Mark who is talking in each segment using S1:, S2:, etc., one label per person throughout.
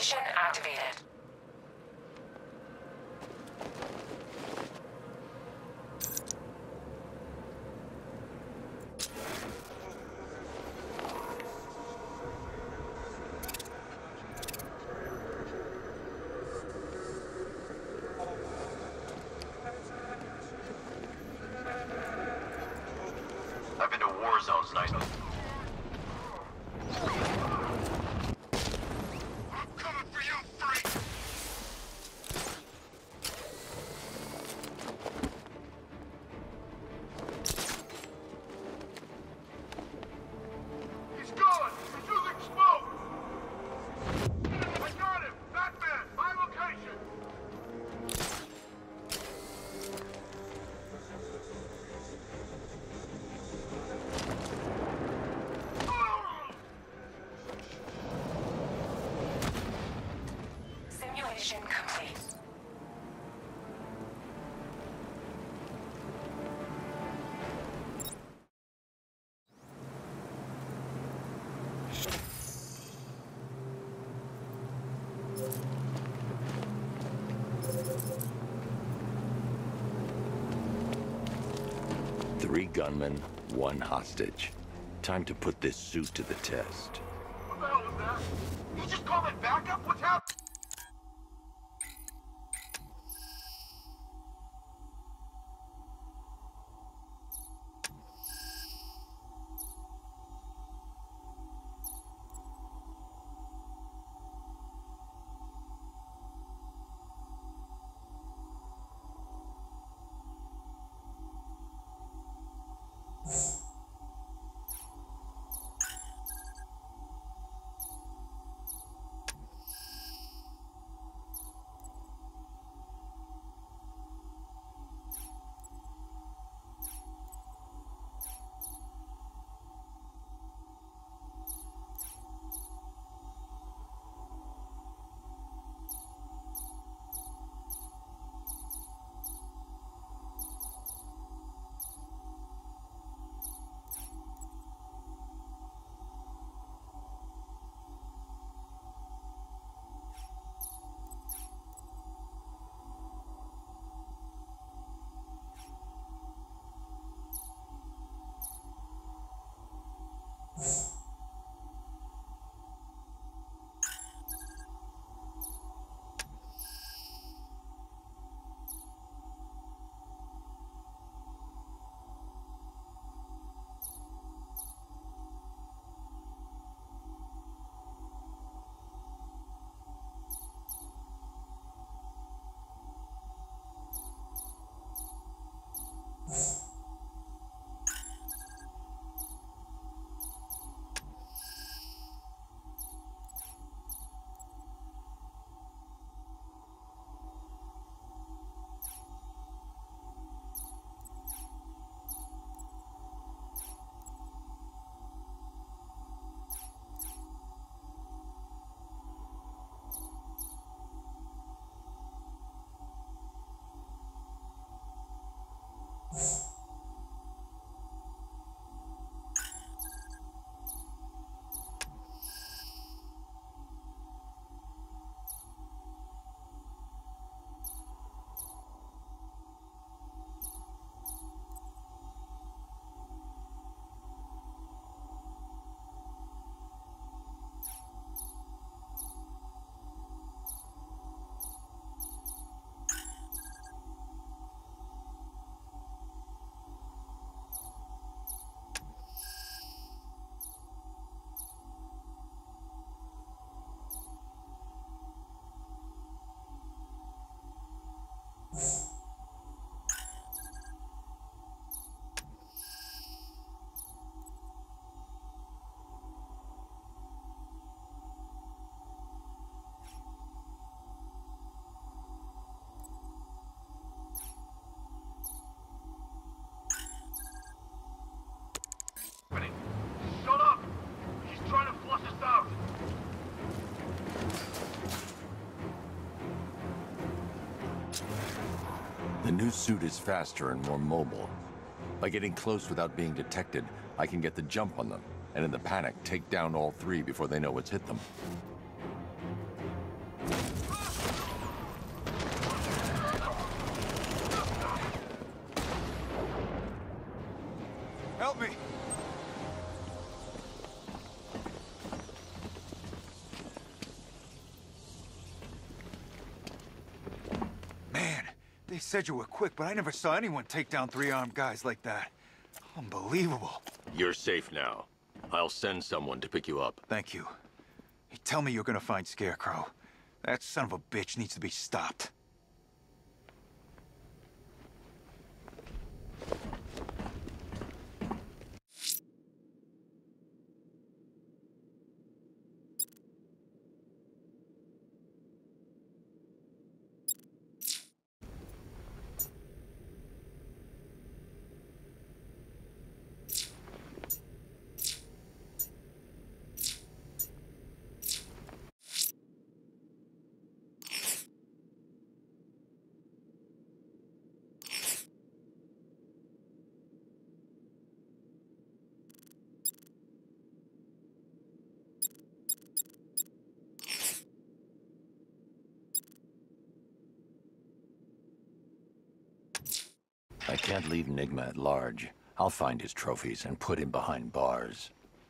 S1: Simulation activated.
S2: I've been to war zones, nice.
S1: Simulation complete.
S3: Three gunmen, one hostage. Time to put this suit to the test.
S2: What the hell was that? You just called it backup? What's happening? Shut up! He's trying to flush us out!
S3: The new suit is faster and more mobile. By getting close without being detected, I can get the jump on them, and in the panic, take down all three before they know what's hit them.
S2: Help me! Man, they said you were quick, but I never saw anyone take down 3 armed guys like that. Unbelievable.
S3: You're safe now. I'll send someone to pick you up.
S2: Thank you. Hey, tell me you're gonna find Scarecrow. That son of a bitch needs to be stopped.
S3: I can't leave Nigma at large. I'll find his trophies and put him behind bars.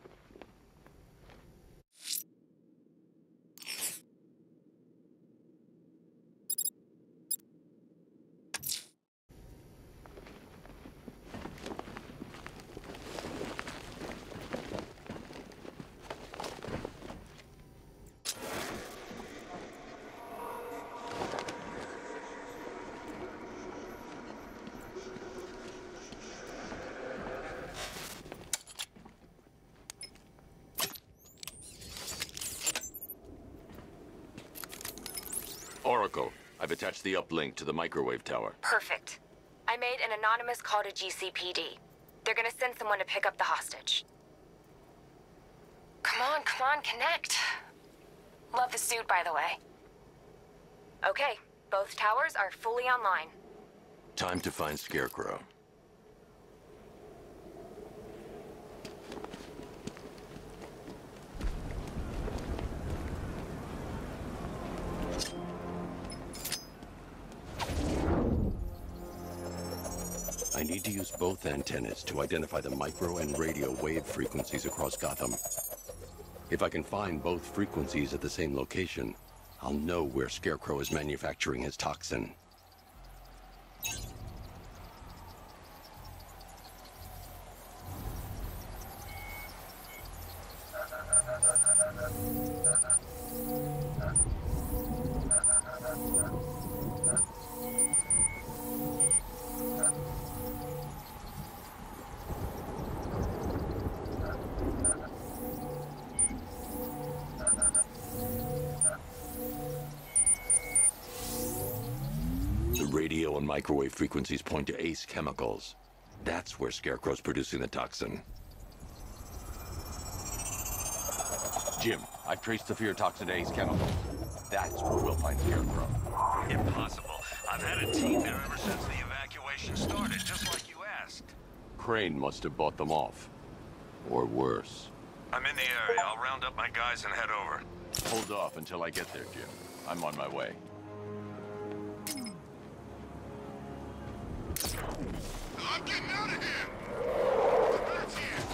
S3: Oracle, I've attached the uplink to the microwave tower.
S1: Perfect. I made an anonymous call to GCPD. They're gonna send someone to pick up the hostage. Come on, connect. Love the suit, by the way. Okay, both towers are fully online.
S3: Time to find Scarecrow. I need to use both antennas to identify the micro and radio wave frequencies across Gotham. If I can find both frequencies at the same location, I'll know where Scarecrow is manufacturing his toxin. The radio and microwave frequencies point to Ace Chemicals. That's where Scarecrow's producing the toxin. Jim, I've traced the fear toxin to Ace Chemicals. That's where we'll find Scarecrow.
S4: Impossible. I've had a team there ever since the evacuation started, just like you asked.
S3: Crane must have bought them off. Or worse.
S4: I'm in the area. I'll round up my guys and head over.
S3: Hold off until I get there, Jim. I'm on my way.
S2: I'm getting out of here! That's here!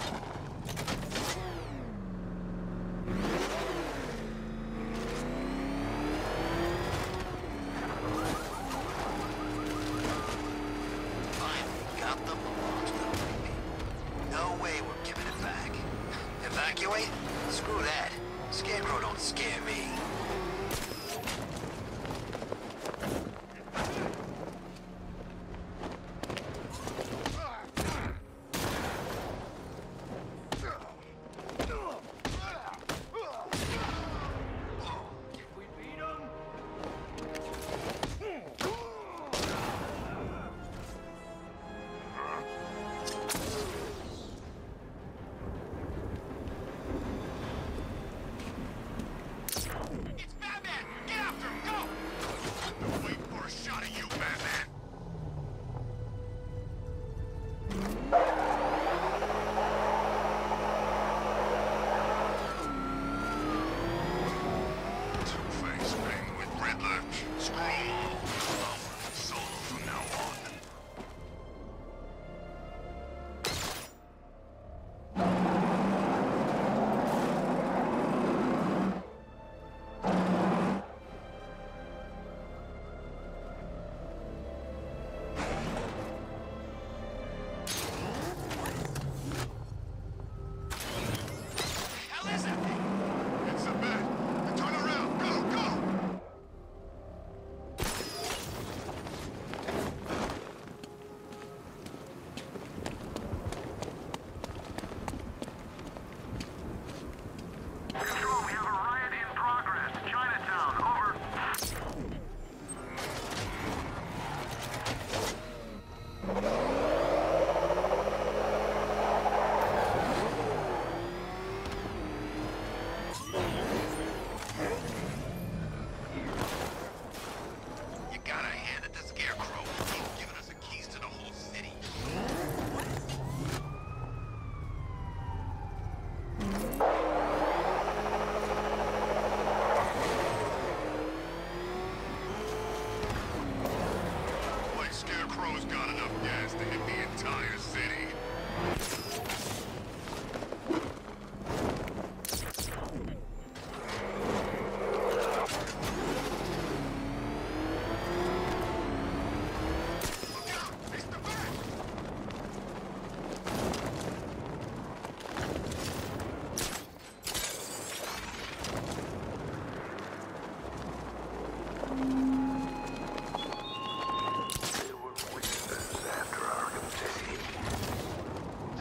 S5: Finally got the monster, baby. No way we're giving it back. Evacuate? Screw that. Scarecrow don't scare me.
S2: It's back!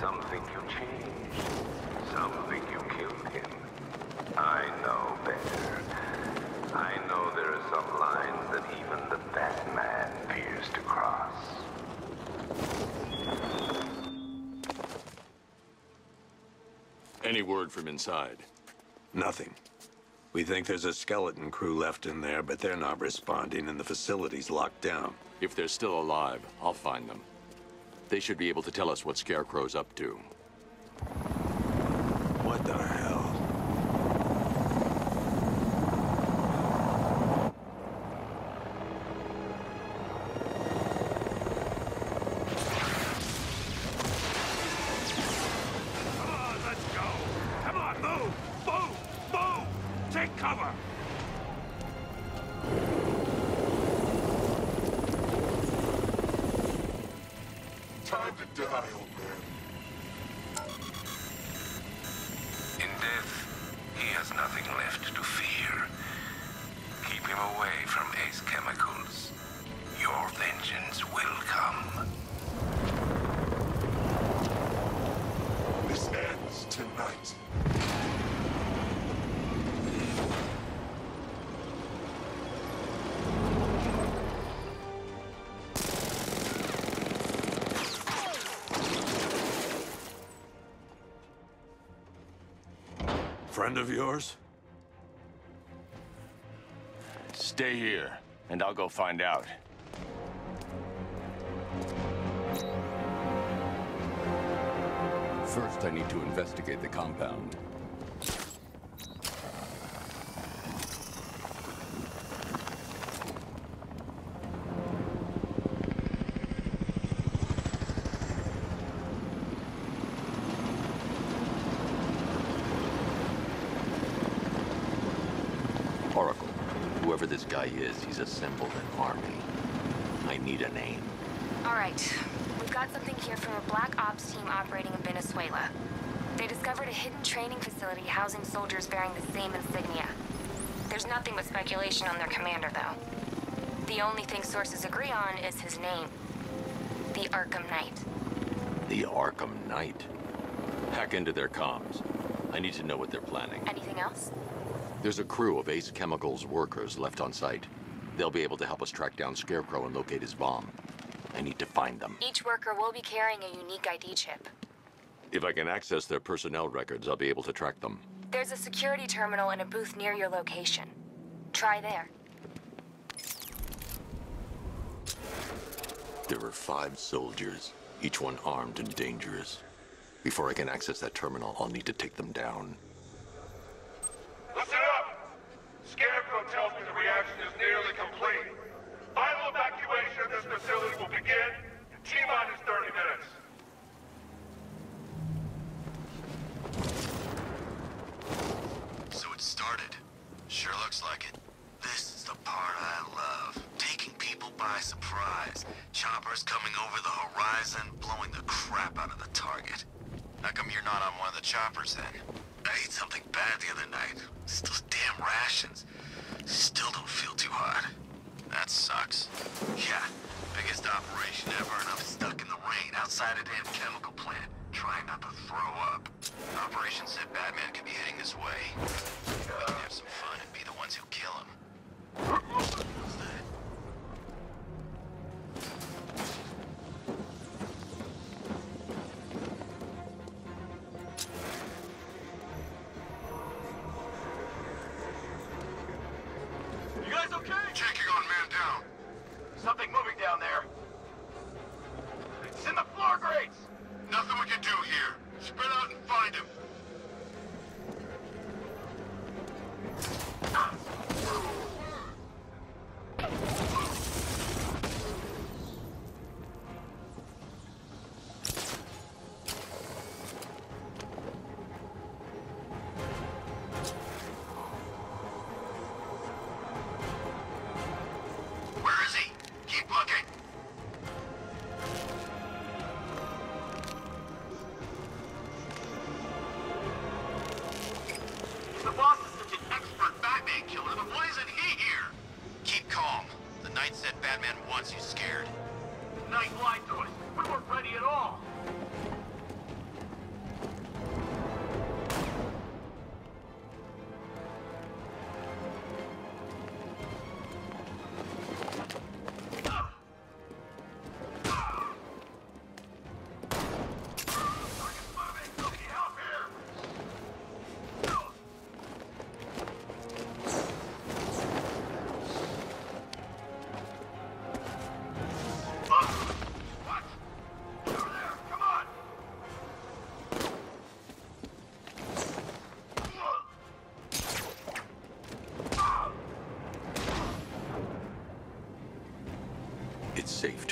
S6: Some think you changed. Some think you killed him. I know better. I know there are some lines that even the Batman fears to cross.
S3: Any word from inside?
S7: Nothing. We think there's a skeleton crew left in there, but they're not responding and the facility's locked down.
S3: If they're still alive, I'll find them. They should be able to tell us what Scarecrow's up to.
S7: What the hell?
S4: Come on, let's go! Come on, move! Move! Move! Take cover!
S8: Time to die, old man.
S6: In death, he has nothing left to fear. Keep him away from Ace Chemicals. Your vengeance will come.
S8: This ends tonight.
S7: Friend of yours?
S3: Stay here, and I'll go find out. First, I need to investigate the compound. Oracle, whoever this guy is, he's assembled an army. I need a name.
S1: All right. We've got something here from a Black Ops team operating in Venezuela. They discovered a hidden training facility housing soldiers bearing the same insignia. There's nothing but speculation on their commander, though. The only thing sources agree on is his name. The Arkham Knight.
S3: The Arkham Knight? Hack into their comms. I need to know what they're planning.
S1: Anything else?
S3: There's a crew of Ace Chemicals workers left on site. They'll be able to help us track down Scarecrow and locate his bomb. I need to find them.
S1: Each worker will be carrying a unique ID chip.
S3: If I can access their personnel records, I'll be able to track them.
S1: There's a security terminal in a booth near your location. Try there.
S3: There are 5 soldiers, each one armed and dangerous. Before I can access that terminal, I'll need to take them down.
S8: Listen up! Scarecrow tells me the reaction is nearly complete. Final evacuation of this facility will begin in T-minus 30 minutes.
S5: So it started. Sure looks like it. This is the part I love. Taking people by surprise. Choppers coming over the horizon, blowing the crap out of the target. How come you're not on one of the choppers then? I ate something bad the other night. It's those damn rations. Still don't feel too hot. That sucks. Yeah, biggest operation ever, and I'm stuck in the rain outside a damn chemical plant, trying not to throw up. Operation said Batman could be heading this way. We can have some fun and be the ones who kill him. What's that?
S8: You guys okay? Checking on man down. Something moving down there. It's in the floor grates. Nothing we can do here. Spread out and find him.
S5: Where is he? Keep looking.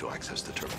S7: to access the terminal.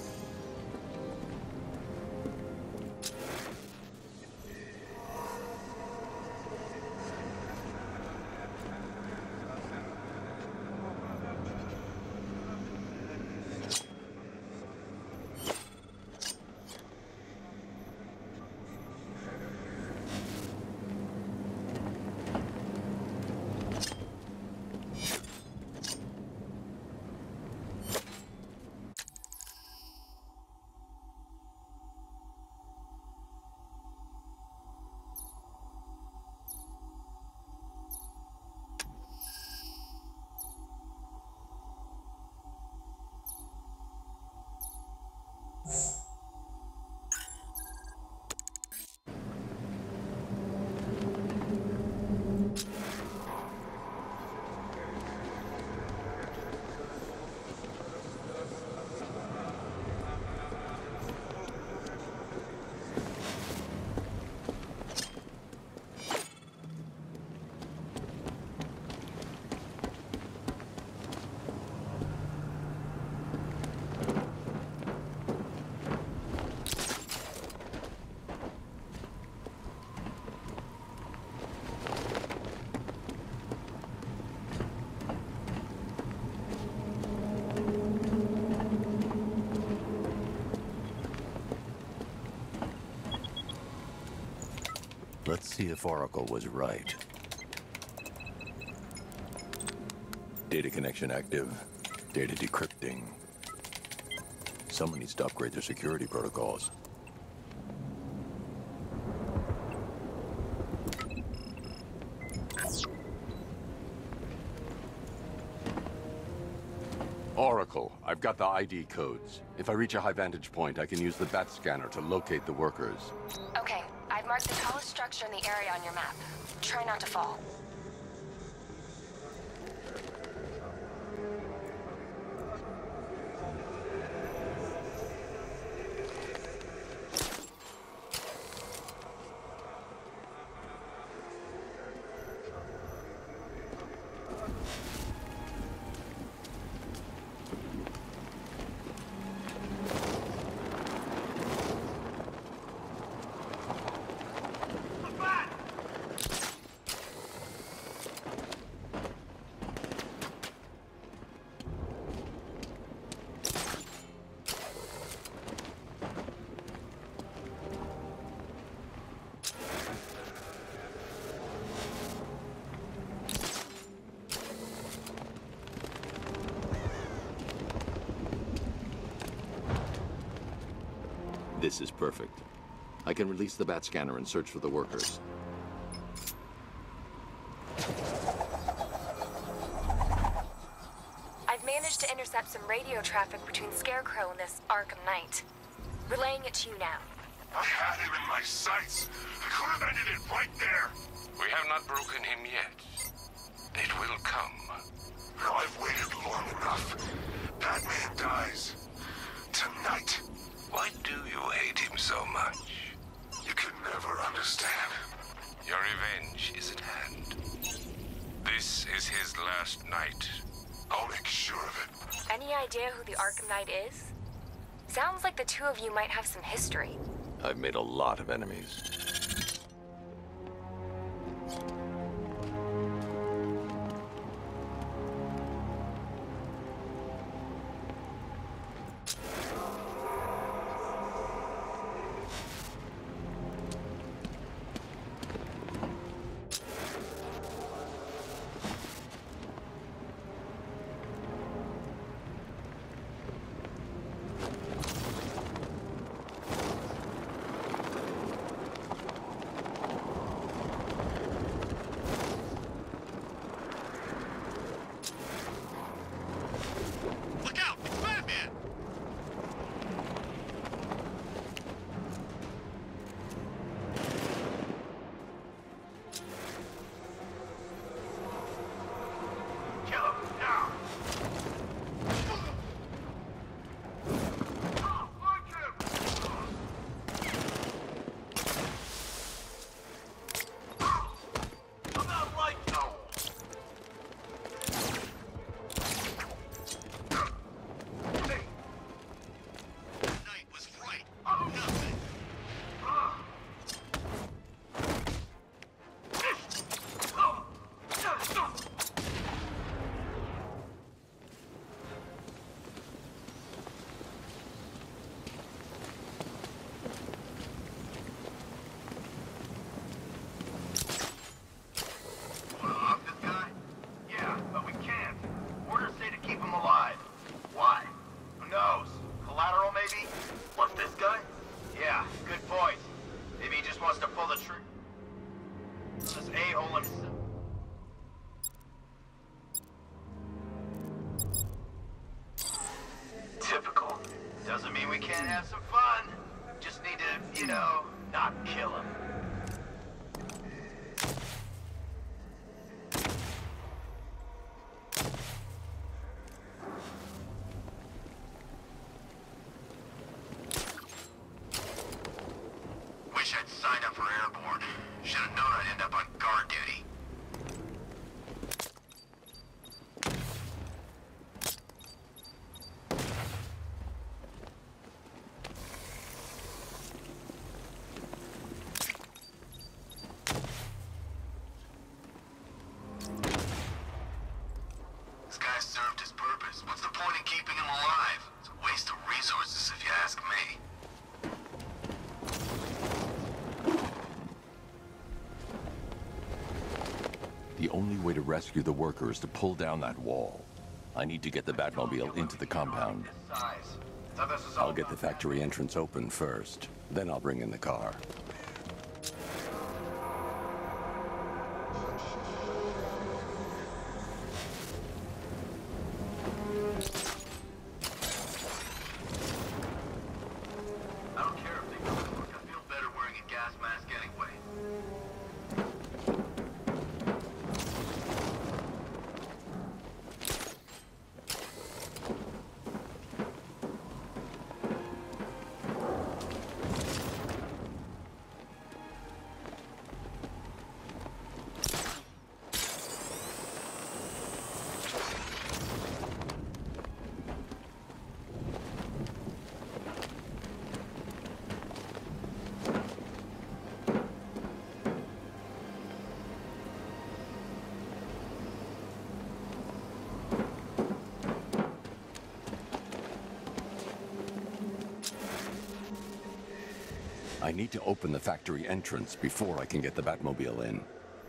S3: Let's see if Oracle was right. Data connection active. Data decrypting. Someone needs to upgrade their security protocols. Oracle, I've got the ID codes. If I reach a high vantage point, I can use the bat scanner to locate the workers.
S1: Okay, I've marked the tallest structure in the area on your map. Try not to fall.
S3: This is perfect. I can release the bat scanner and search for the workers.
S1: I've managed to intercept some radio traffic between Scarecrow and this Arkham Knight. Relaying it to you now.
S8: I had him in my sights. I could have ended it right there.
S4: We have not broken him yet. It will come.
S8: Now I've waited long enough. Batman dies. Tonight.
S4: Why do you hate him so much?
S8: You can never understand.
S4: Your revenge is at hand. This is his last night.
S8: I'll make sure of it.
S1: Any idea who the Arkham Knight is? Sounds like the two of you might have some history.
S3: I've made a lot of enemies.
S5: just wants to pull the trigger. This a-hole himself. Typical. Doesn't mean we can't have some fun. Just need to, you know, not kill him. Wish I'd signed up for airborne. Should have known I'd end up on guard duty. This guy served his purpose. What's the point in keeping him alive? It's a waste of resources if you ask me.
S3: The only way to rescue the worker is to pull down that wall. I need to get the Batmobile into the compound. I'll get the factory entrance open first, then I'll bring in the car.
S5: I don't care if they don't work. I feel better wearing a gas mask anyway.
S3: I need to open the factory entrance before I can get the Batmobile in.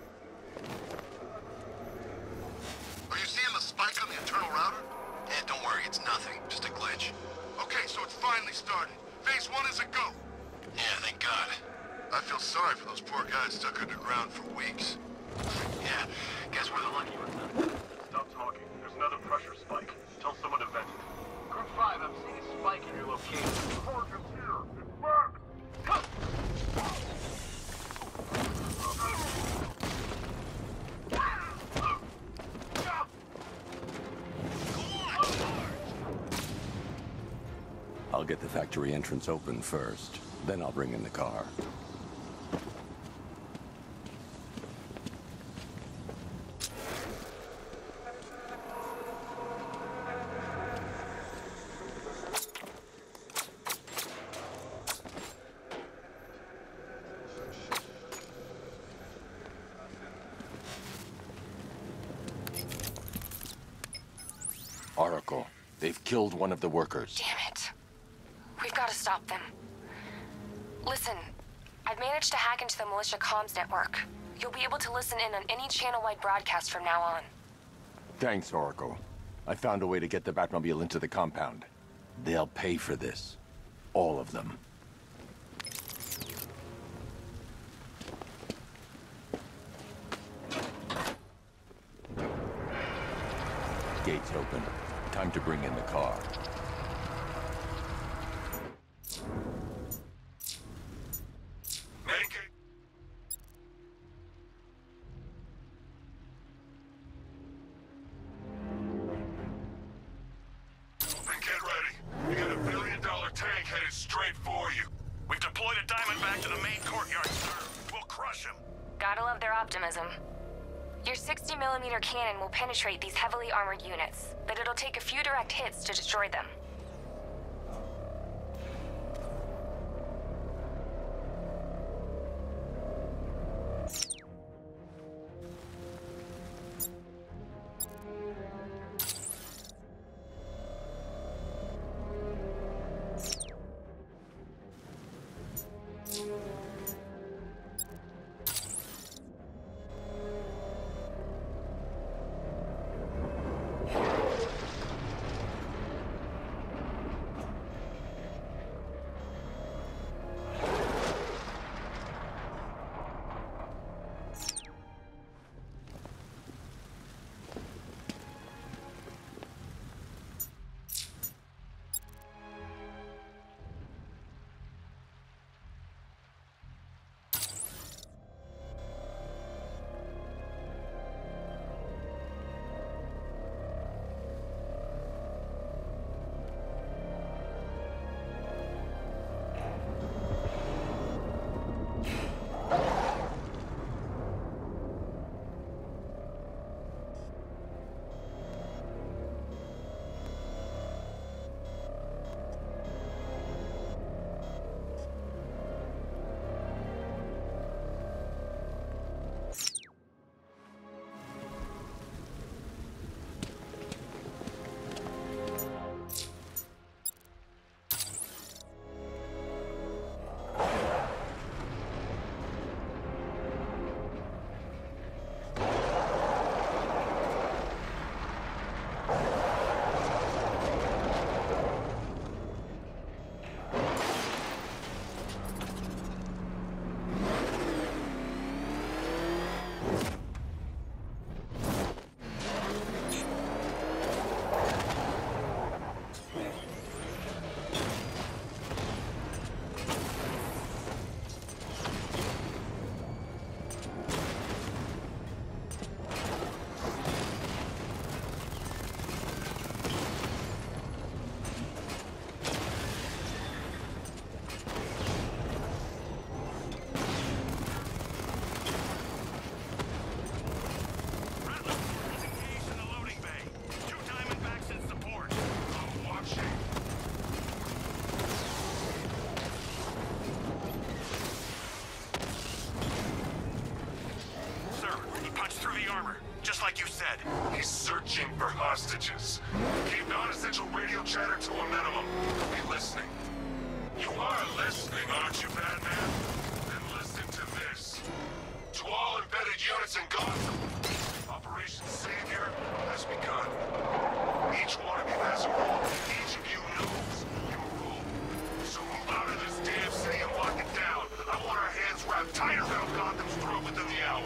S5: Are you seeing the spike on the internal router? Yeah, don't worry, it's nothing. Just a glitch.
S8: Okay, so it's finally started. Phase 1 is a go.
S5: Yeah, thank God.
S8: I feel sorry for those poor guys stuck underground for weeks.
S5: Yeah, guess we're the lucky ones then.
S8: Stop talking. There's another pressure spike. Tell someone to vent it.
S5: Group 5, I'm seeing a spike in your location.
S8: Target's here. It's back.
S3: I'll get the factory entrance open first, then I'll bring in the car. Oracle, they've killed one of the workers.
S1: Damn it. We've got to stop them. Listen, I've managed to hack into the militia comms network. You'll be able to listen in on any channel-wide broadcast from now on.
S3: Thanks, Oracle. I found a way to get the Batmobile into the compound. They'll pay for this. All of them. Gates open. Time to bring in the car.
S8: Make it. And get ready. We got $1 billion tank headed straight for you.
S4: We've deployed a Diamondback to the main courtyard, sir. We'll crush him.
S1: Gotta love their optimism. Your 60mm cannon will penetrate these heavily armored units, but it'll take a few direct hits to destroy them.
S4: just like you said.
S8: He's searching for hostages. Keep non-essential radio chatter to a minimum. Be listening. You are listening, aren't you, Batman? Then listen to this. To all embedded units in Gotham, Operation Savior has begun. Each one of you has a role. Each of you knows your role. So move out of this damn city and lock it down. I want our hands wrapped tight around Gotham's throat within the hour.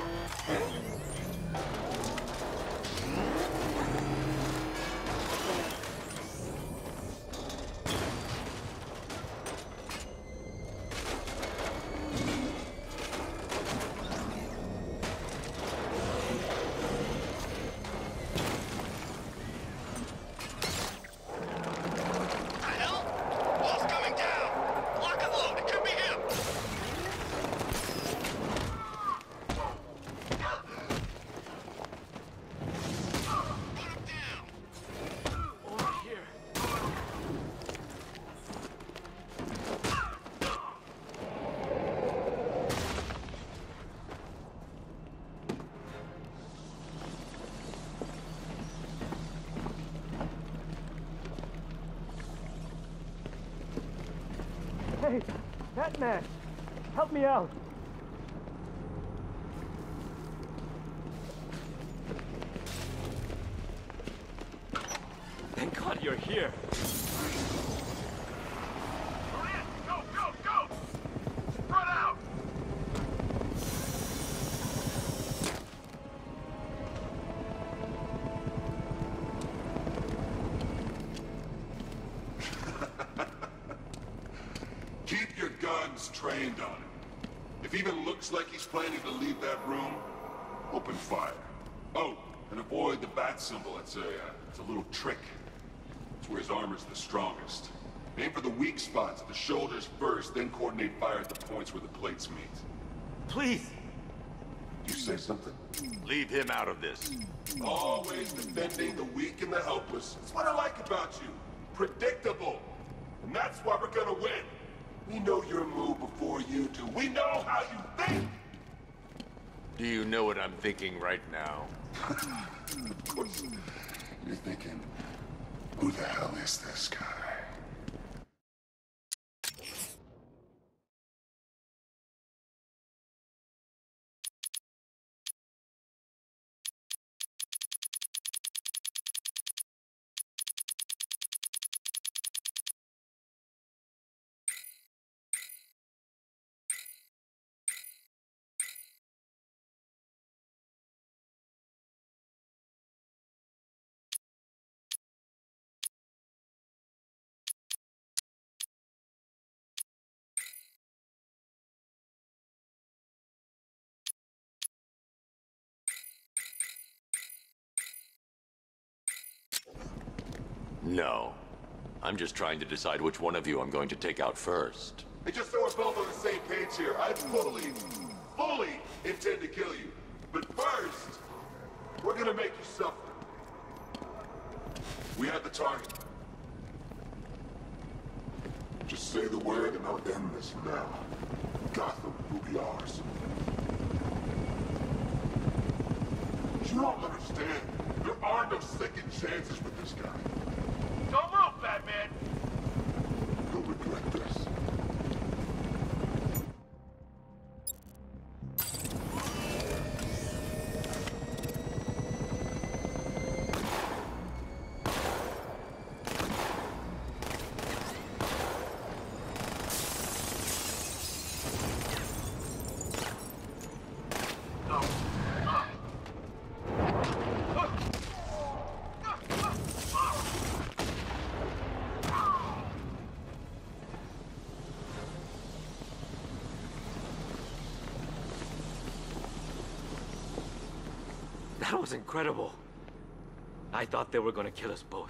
S9: Hey, Batman! Help me out! Thank God you're here!
S8: Go, go, go! Spread out! Keep your guns trained on him. If even looks like he's planning to leave that room, open fire. Oh, and avoid the bat symbol. It's a little trick. It's where his armor's the strongest. Aim for the weak spots at the shoulders first, then coordinate fire at the points where the plates meet.
S9: Please!
S8: You say something?
S4: Leave him out of this.
S8: Always defending the weak and the helpless. That's what I like about you. Predictable. And that's why we're gonna win. We know your move before you do. We know how you think!
S4: Do you know what I'm thinking right now?
S8: Of course. You're thinking, who the hell is this guy?
S3: No. I'm just trying to decide which one of you I'm going to take out first.
S8: Hey, just so we're both on the same page here, I fully intend to kill you. But first, we're gonna make you suffer. We have the target. Just say the word and I'll end this now. Gotham will be ours. You don't understand. There are no second chances with this guy.
S9: Don't move, Batman!
S8: You'll regret this.
S9: That was incredible. I thought they were gonna kill us both.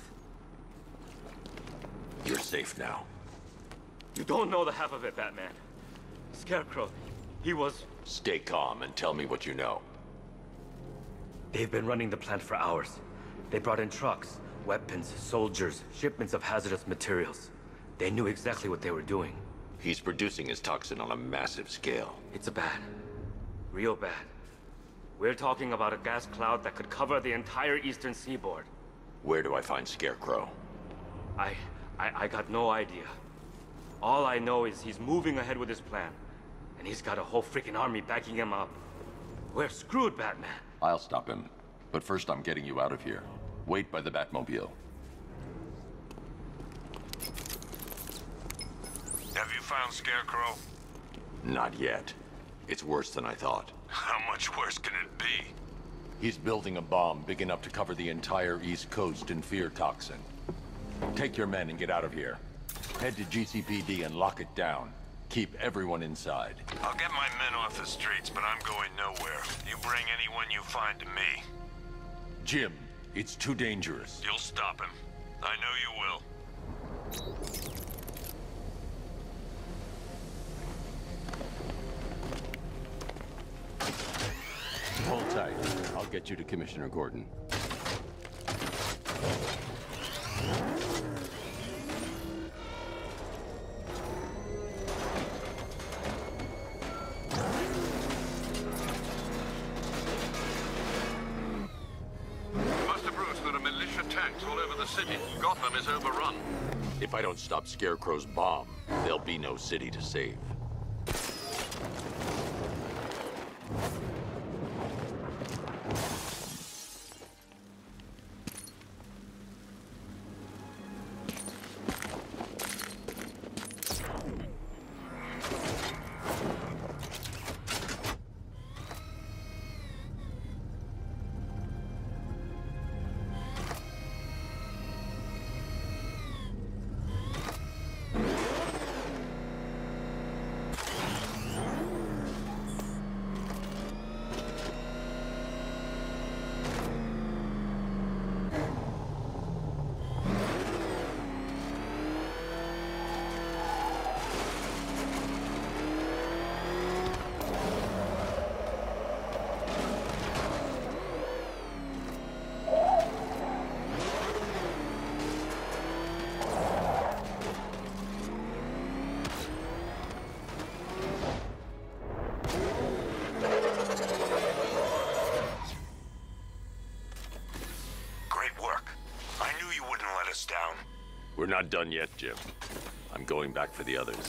S3: You're safe now.
S9: You don't know the half of it, Batman. Scarecrow, he was...
S3: Stay calm and tell me what you know.
S9: They've been running the plant for hours. They brought in trucks, weapons, soldiers, shipments of hazardous materials. They knew exactly what they were doing.
S3: He's producing his toxin on a massive scale.
S9: It's bad. Real bad. We're talking about a gas cloud that could cover the entire eastern seaboard.
S3: Where do I find Scarecrow?
S9: I got no idea. All I know is he's moving ahead with his plan. And he's got a whole freaking army backing him up. We're screwed, Batman.
S3: I'll stop him. But first I'm getting you out of here. Wait by the Batmobile.
S8: Have you found Scarecrow?
S3: Not yet. It's worse than I thought.
S8: How much worse can it be?
S3: He's building a bomb big enough to cover the entire East Coast in fear toxin. Take your men and get out of here. Head to GCPD and lock it down. Keep everyone inside.
S8: I'll get my men off the streets, but I'm going nowhere. You bring anyone you find to me.
S3: Jim, it's too dangerous.
S8: You'll stop him. I know you will.
S3: Hold tight. I'll get you to Commissioner Gordon.
S8: Master Bruce, there are militia tanks all over the city. Gotham is overrun.
S3: If I don't stop Scarecrow's bomb, there'll be no city to save. We're not done yet, Jim. I'm going back for the others.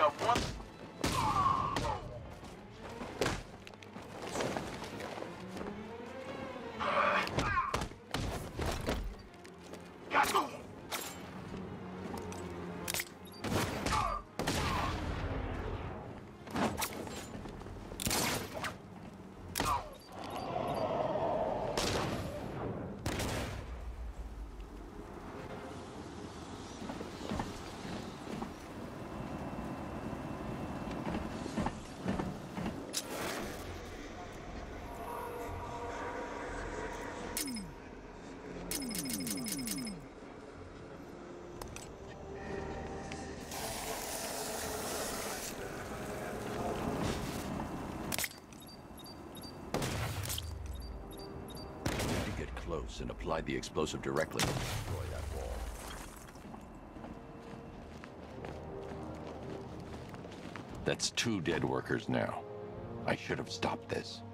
S10: got one.
S3: Close and apply the explosive directly to destroy that wall. That's 2 dead workers now. I should have stopped this.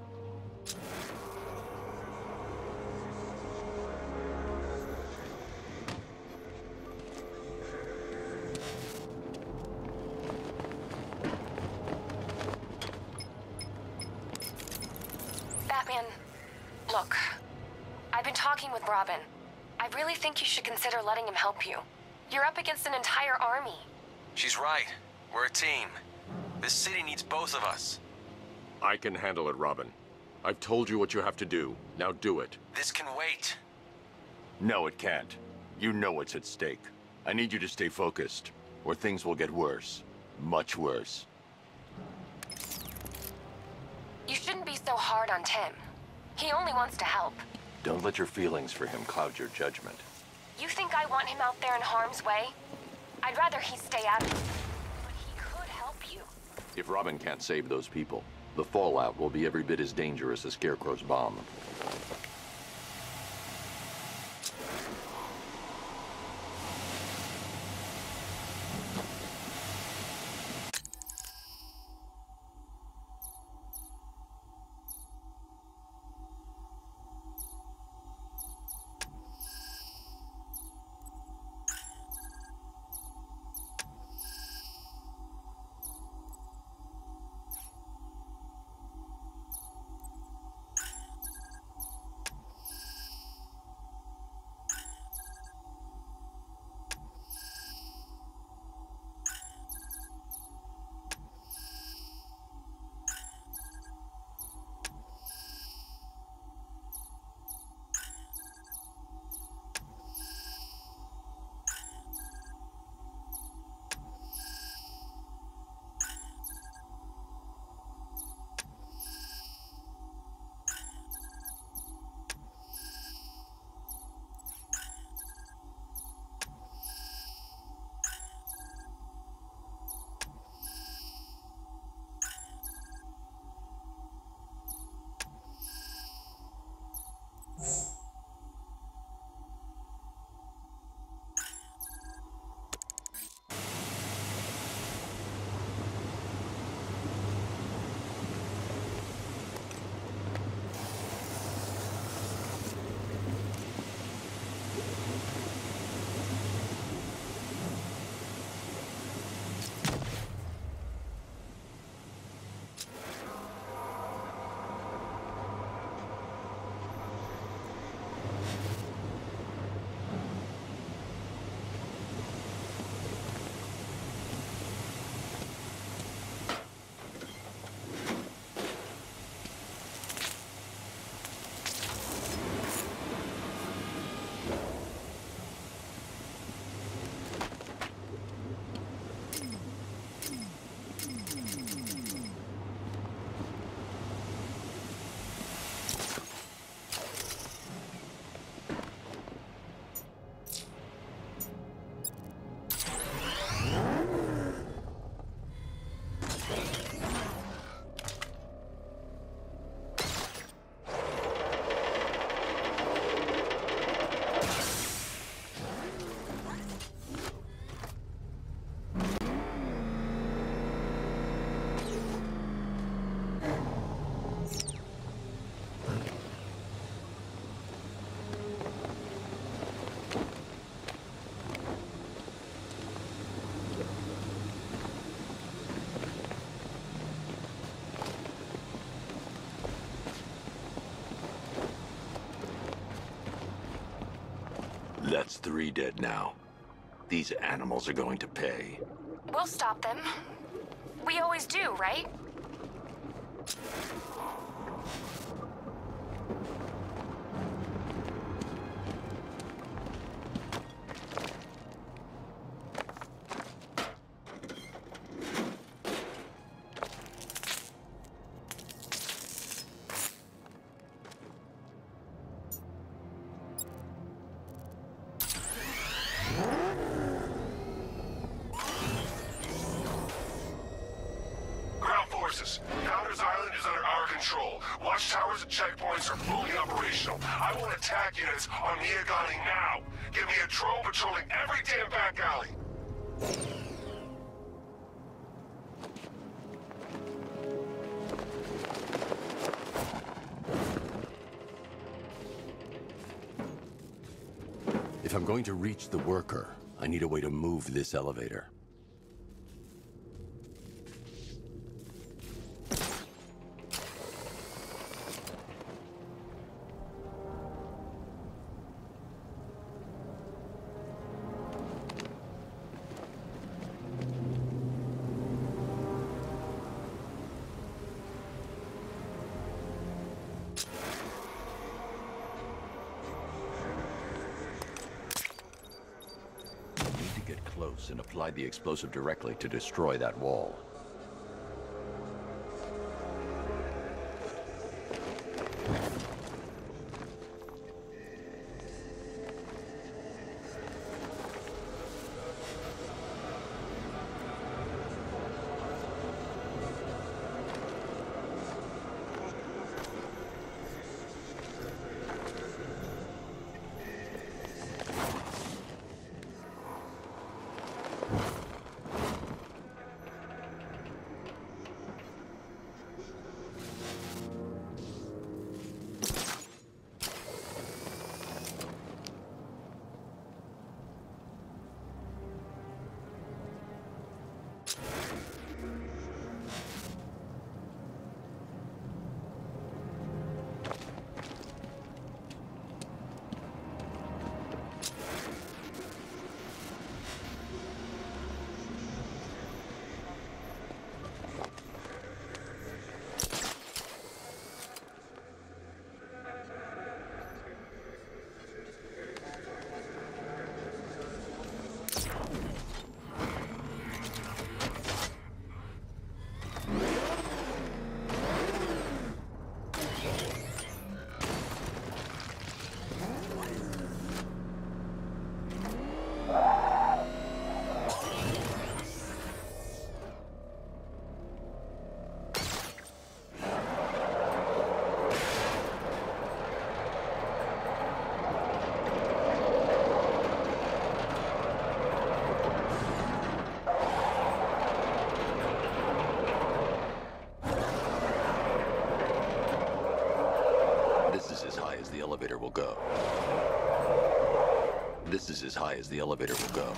S1: Batman, look. I've been talking with Robin. I really think you should consider letting him help you. You're up against an entire army.
S10: She's right. We're a team. This city needs both of us.
S3: I can handle it, Robin. I've told you what you have to do. Now do it.
S10: This can wait.
S3: No, it can't. You know what's at stake. I need you to stay focused, or things will get worse. Much worse.
S1: You shouldn't be so hard on Tim. He only wants to help.
S3: Don't let your feelings for him cloud your judgment.
S1: You think I want him out there in harm's way? I'd rather he stay out of it. But he could help you.
S3: If Robin can't save those people, the fallout will be every bit as dangerous as Scarecrow's bomb.
S7: That's 3 dead now. These animals are going to pay.
S1: We'll stop them. We always do, right?
S8: Founders Island is under our control. Watchtowers and checkpoints are fully operational. I want attack units on Miagani now. Give me a drone patrolling every damn back alley.
S3: If I'm going to reach the worker, I need a way to move this elevator. And apply the explosive directly to destroy that wall. Will go. This is as high as the elevator will go.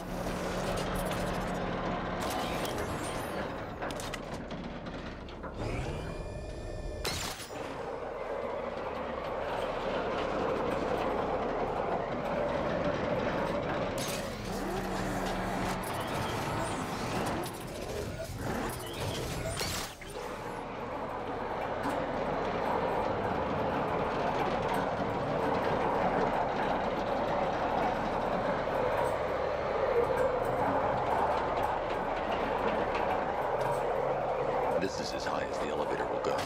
S3: This is as high as the elevator will go.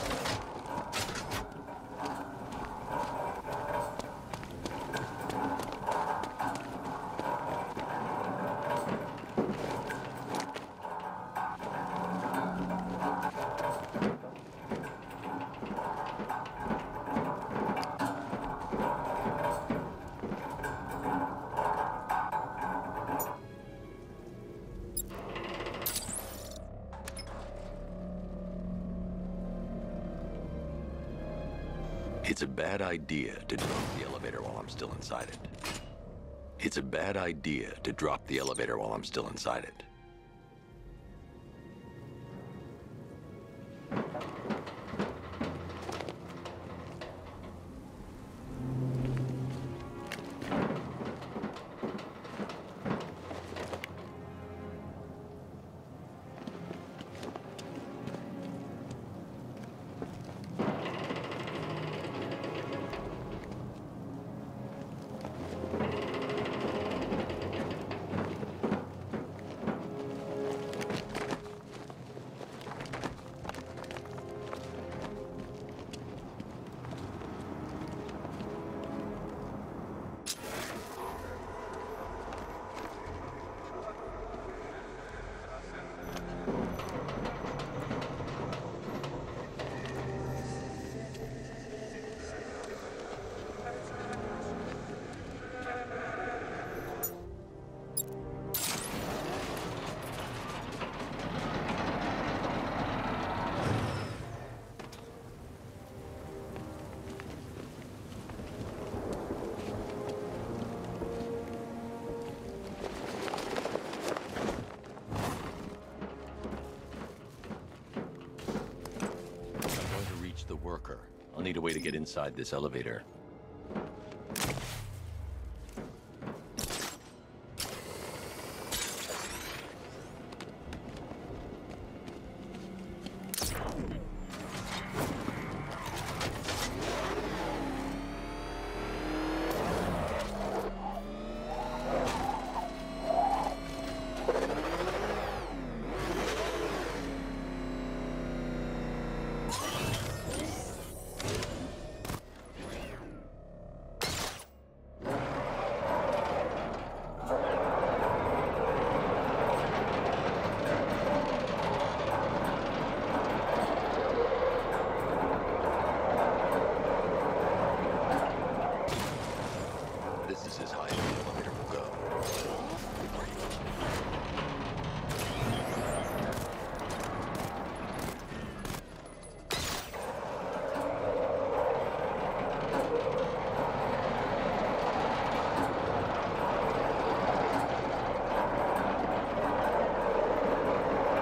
S3: It's a bad idea to drop the elevator while I'm still inside it. It's a bad idea to drop the elevator while I'm still inside it. The worker. I'll need a way to get inside this elevator. This is as high as the elevator will go.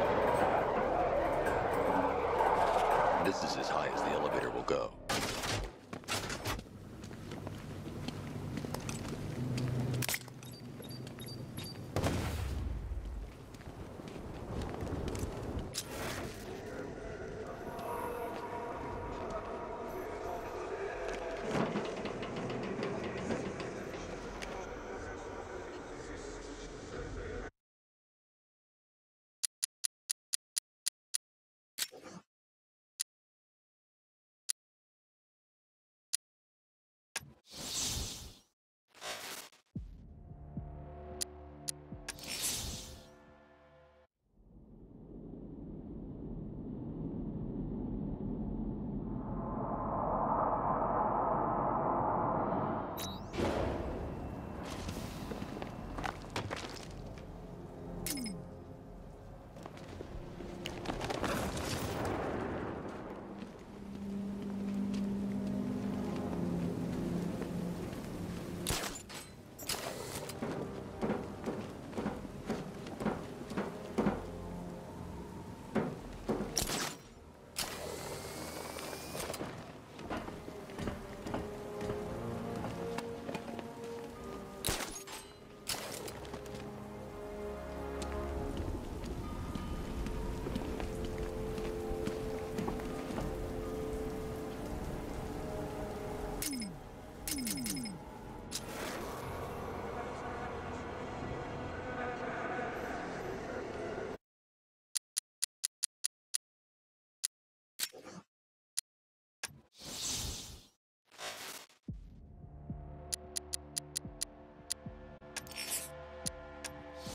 S3: This is as high as the elevator will go.